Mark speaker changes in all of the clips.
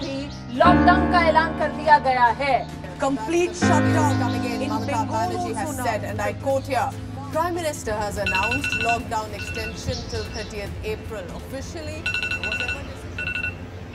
Speaker 1: भी लॉकडाउन का ऐलान कर दिया गया है।
Speaker 2: Complete shutdown coming in, Mamata Banerjee has said, and I quote here, Prime Minister has announced lockdown extension till 30th April. Officially, whatever decision.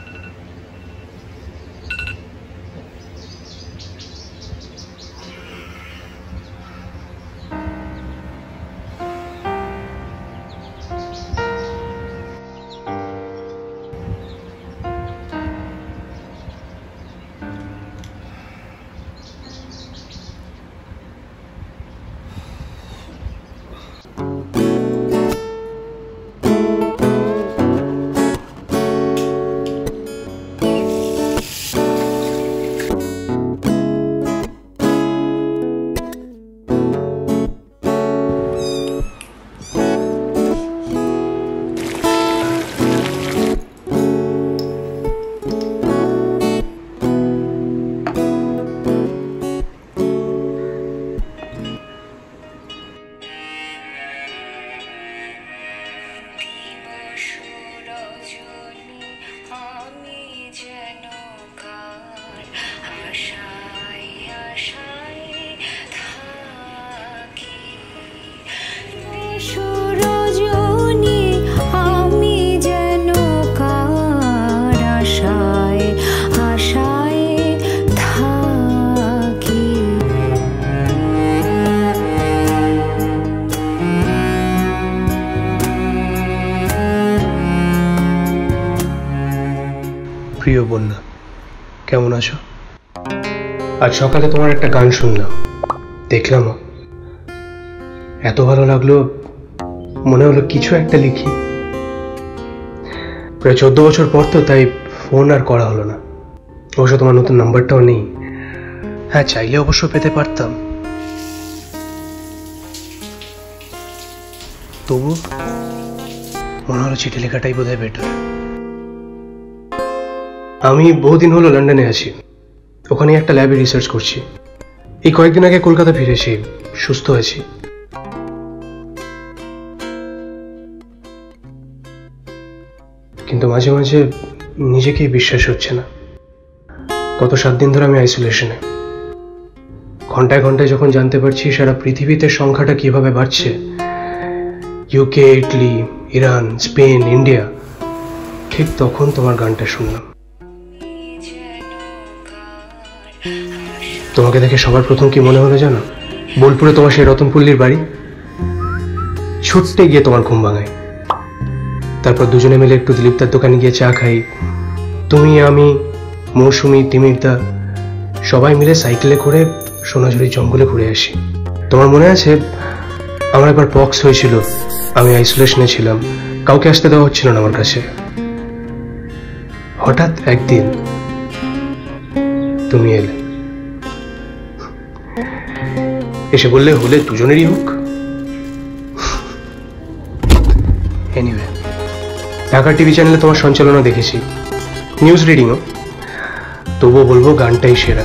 Speaker 3: প্রিয় বন্যা, কেমন আছো? আজ সকালে তোমার একটা গান শুনলাম, দেখলাম এত ভালো লাগলো, মনে হলো কিছু একটা লিখি। প্রায় 14 বছর পর তো, তাই ফোন আর করা হলো না। অবশ্য তোমার নতুন নাম্বারটাও নেই। হ্যাঁ, চাইলে অবশ্য পেতে পারতাম, তবু মনে হলো চিঠি লেখাটাই বোধহয় বেটার। আমি বহুদিন হলো লন্ডনে আছি, ওখানে একটা ল্যাবে রিসার্চ করছি। এই কয়েকদিন আগে কলকাতা ফিরেছি, সুস্থ আছি। কিন্তু মাঝে মাঝে নিজেকেই বিশ্বাস হচ্ছে না। গত 7 দিন ধরে আমি আইসোলেশনে। ঘন্টায় ঘন্টায় যখন জানতে পারছি সারা পৃথিবীতে সংখ্যাটা কিভাবে বাড়ছে, UK, Italy, Iran, Spain, India, ঠিক তখন তোমার গানটা শুনলাম। তোমাকে দেখে সবার প্রথম কি মনে হলো জানো? বোলপুরে তোমার সেই রতনপল্লীর বাড়ি। ছুটতে গিয়ে তোমার ঘুম ভাঙাই, তারপর দুজনে মিলে একটু দিলীপদার দোকানে গিয়ে চা খাই। তুমি, আমি, মৌসুমি, তিমিরদা সবাই মিলে সাইকেলে করে সোনাঝুরির জঙ্গলে ঘুরে আসি। তোমার মনে আছে আমার একবার পক্স হয়েছিল, আমি আইসোলেশনে ছিলাম, কাউকে আসতে দেওয়া হচ্ছিল না আমার কাছে। হঠাৎ একদিন তুমি এলে, এসে বললে হলে দুজনেরই হোক। এনিওয়ে, ঢাকা টিভি চ্যানেলে তোমার সঞ্চালনা দেখেছি, নিউজ রিডিংও, তবুও বলবো গানটাই সেরা।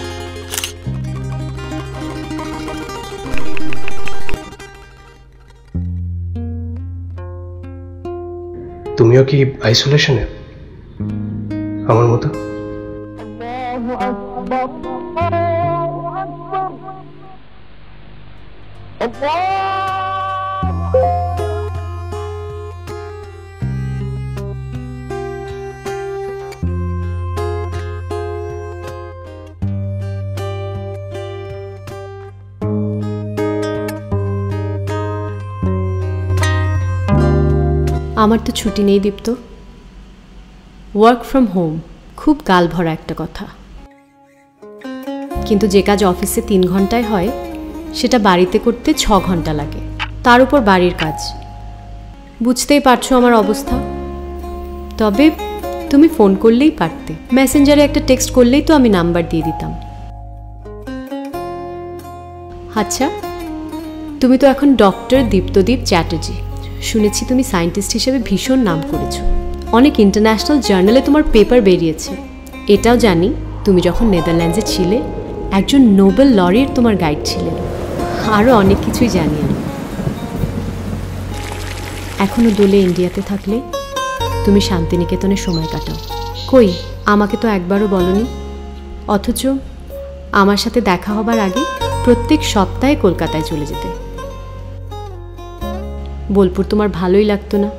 Speaker 3: তুমিও কি আইসোলেশনে আমার মতো?
Speaker 4: আমার তো ছুটি নেই দীপ্ত, ওয়ার্ক ফ্রম হোম, খুব গাল ভরা একটা কথা। কিন্তু যে কাজ অফিসে 3 ঘন্টায় হয় সেটা বাড়িতে করতে 6 ঘন্টা লাগে, তার উপর বাড়ির কাজ। বুঝতেই পারছো আমার অবস্থা। তবে তুমি ফোন করলেই পারতে, মেসেঞ্জারে একটা টেক্সট করলেই তো আমি নাম্বার দিয়ে দিতাম। আচ্ছা, তুমি তো এখন ডক্টর দীপ্তদীপ চ্যাটার্জি। শুনেছি তুমি সায়েন্টিস্ট হিসেবে ভীষণ নাম করেছো, অনেক ইন্টারন্যাশনাল জার্নালে তোমার পেপার বেরিয়েছে। এটাও জানি তুমি যখন নেদারল্যান্ডসে ছিলে একজন নোবেল লরির তোমার গাইড ছিলেন। আরও অনেক কিছুই জানি আমি। এখনও দোলে ইন্ডিয়াতে থাকলে তুমি শান্তিনিকেতনে সময় কাটাও। কই আমাকে তো একবারও বলনি, অথচ আমার সাথে দেখা হবার আগে প্রত্যেক সপ্তাহে কলকাতায় চলে যেতে। বোলপুর তোমার ভালোই লাগতো না।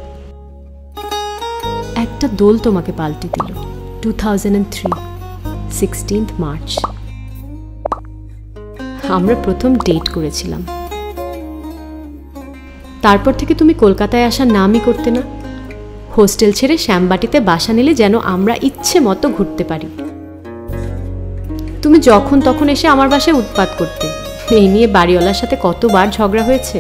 Speaker 4: একটা দোল তোমাকে পাল্টে দিল 2003 16 মার্চ। আমরা প্রথম ডেট করেছিলাম। তারপর থেকে তুমি কলকাতায় আসার নামই করতে না। হোস্টেল ছেড়ে শ্যামবাটিতে বাসা নিলে যেন আমরা ইচ্ছে মতো ঘুরতে পারি। তুমি যখন তখন এসে আমার বাসায় উৎপাত করতে। এই নিয়ে বাড়িওয়ালার সাথে কতবার ঝগড়া হয়েছে।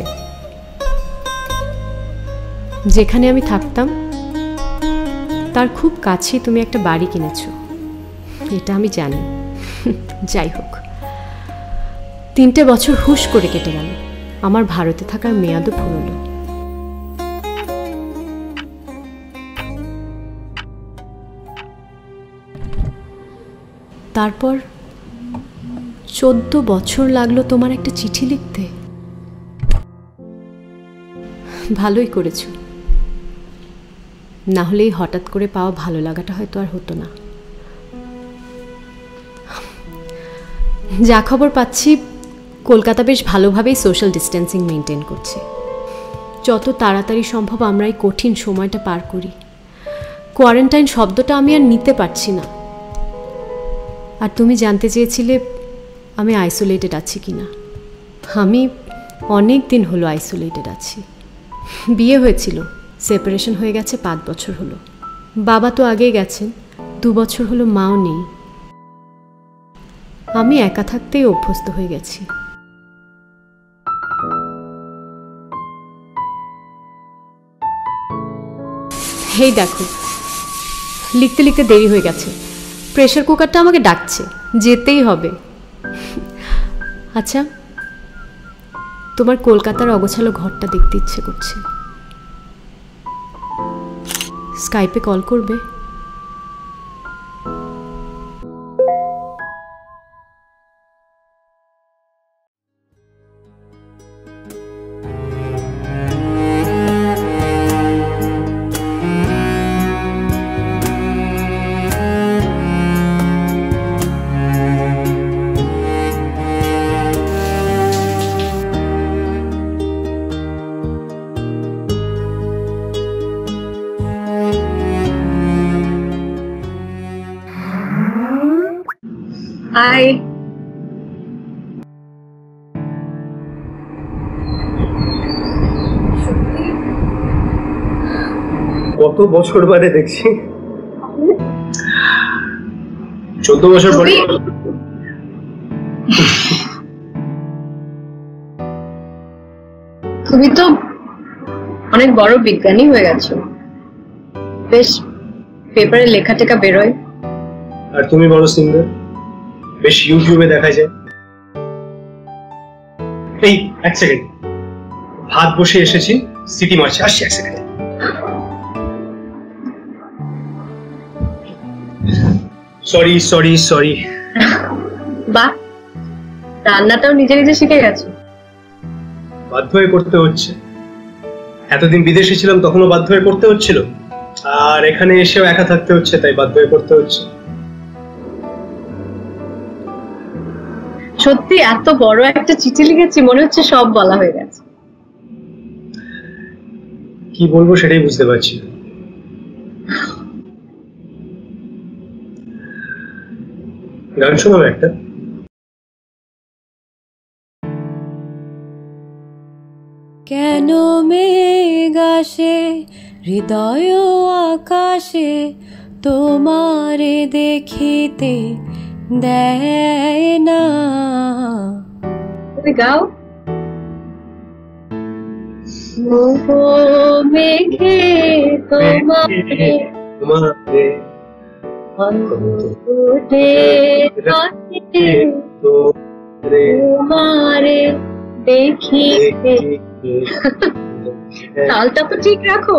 Speaker 4: যেখানে আমি থাকতাম তার খুব কাছেই তুমি একটা বাড়ি কিনেছো, এটা আমি জানি। যাই হোক, 3টে বছর হুশ করে কেটে গেল। আমার ভারতে থাকার মেয়াদও ফুরল। তারপর 14 বছর লাগলো তোমার একটা চিঠি লিখতে। ভালোই করেছো, না হলেই হঠাৎ করে পাওয়া ভালো লাগাটা হয়তো আর হতো না। যা খবর পাচ্ছি, কলকাতা বেশ ভালোভাবেই সোশ্যাল ডিস্টেন্সিং মেনটেন করছে। যত তাড়াতাড়ি সম্ভব আমরা এই কঠিন সময়টা পার করি। কোয়ারেন্টাইন শব্দটা আমি আর নিতে পারছি না। আর তুমি জানতে চেয়েছিলে আমি আইসোলেটেড আছি কিনা। আমি অনেক দিন হলো আইসোলেটেড আছি। বিয়ে হয়েছিল, সেপারেশন হয়ে গেছে 5 বছর হলো। বাবা তো আগেই গেছেন, 2 বছর হলো মাও নেই। আমি একা থাকতেই অভ্যস্ত হয়ে গেছি। হেই দেখো, লিখতে লিখতে দেরি হয়ে গেছে। প্রেসার কুকারটা আমাকে ডাকছে, যেতেই হবে। আচ্ছা, তোমার কলকাতার অগোছালো ঘরটা দেখতে ইচ্ছে করছে। স্কাইপে কল করবে?
Speaker 1: হাই।
Speaker 3: কত বছর বাদে দেখছি, 14 বছর পরে।
Speaker 1: তুমি তো অনেক বড় বিজ্ঞানী হয়ে গেছো, বেশ পেপারে লেখা টেখা বেরোয়।
Speaker 3: আর তুমি বড় সিঙ্গার, বেশ ইউটিউবে দেখা যায়। এই 1 সেকেন্ড, ভাত বসে এসেছি, সিটি মারছে, আসছি 1 সেকেন্ড। Sorry sorry sorry.
Speaker 1: বাহ, রান্নাটাও নিজে নিজে শিখে গেছো।
Speaker 3: বাধ্য হয়ে করতে হচ্ছে। এতদিন বিদেশে ছিলাম তখনও বাধ্য হয়ে করতে হচ্ছিল, আর এখানে এসেও একা থাকতে হচ্ছে, তাই বাধ্য হয়ে করতে হচ্ছে।
Speaker 1: সত্যি এত বড় একটা চিঠি লিখেছি, মনে হচ্ছে সব বলা হয়ে গেছে।
Speaker 3: কি বলবো সেটাই বুঝতে পারছি না। গান শোনাবো একটা?
Speaker 5: কেন মেঘ আসে হৃদয় আকাশে, তোমারে দেখিতে দেয় না।
Speaker 1: তুমি গাও। মেঘে তোমারে তোমারে দেখিতে। তালটা তো ঠিক রাখো।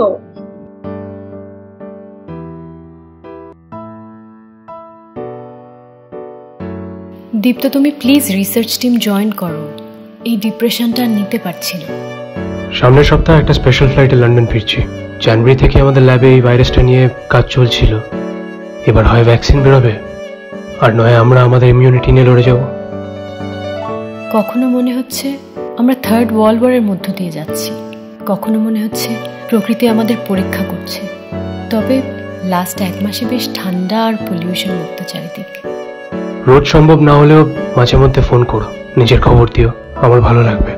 Speaker 4: দীপ্ত, তুমি প্লিজ রিসার্চ টিম জয়েন করো। এই ডিপ্রেশনটা নিতে পারছি না।
Speaker 3: সামনের সপ্তাহে একটা স্পেশাল ফ্লাইটে লন্ডন ফিরছি। জানুয়ারি থেকে আমাদের ল্যাবে এই ভাইরাসটা নিয়ে কাজ চলছিল। এবার হয় ভ্যাকসিন বেরোবে, আর নয় আমরা আমাদের ইমিউনিটি নিয়ে লড়ে যাব।
Speaker 4: কখনো মনে হচ্ছে আমরা থার্ড ওয়ার্ল্ড ওয়ারের মধ্য দিয়ে যাচ্ছি, কখনো মনে হচ্ছে প্রকৃতি আমাদের পরীক্ষা করছে। তবে লাস্ট 1 মাসে বেশ ঠান্ডা আর পলিউশন মুক্ত চারিদিক।
Speaker 3: রোজ সম্ভব না হলেও মাঝে মধ্যে ফোন করো, নিজের খবর দিও, আমার ভালো লাগবে।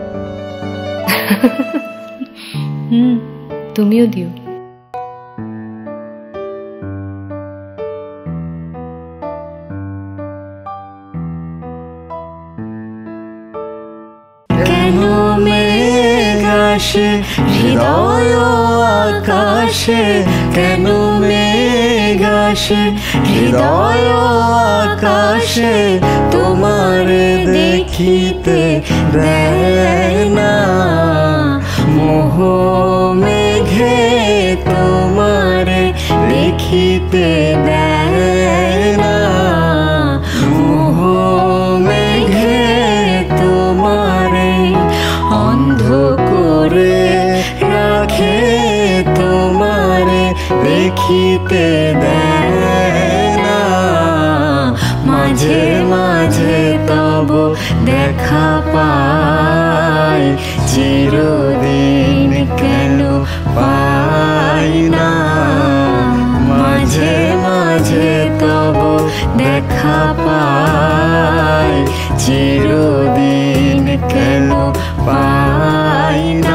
Speaker 4: তুমিও দিও।
Speaker 6: কেন মেঘ আসে হৃদয় আকাশে, কেন মেঘ আসে হৃদয় আকাশে, তোমারে দেখিতে দেয় না মোহ মেঘে, তোমারে দেখিতে দেয় না মোহ মেঘে, তোমারে অন্ধ করে রাখে, তোমারে দেখিতে দেয় না। মাঝে মাঝে তব দেখা পাই, চিরদিন কেন পাই না। মাঝে মাঝে তব দেখা পাই, চিরদিন কেন পাই না।